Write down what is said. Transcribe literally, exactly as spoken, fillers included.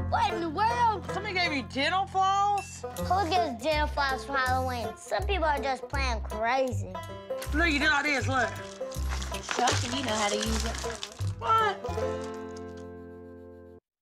What in the world? Somebody gave you dental floss? Who gets dental floss for Halloween? Some people are just playing crazy. Look, you did like this, look. Chuck, you know how to use it. What?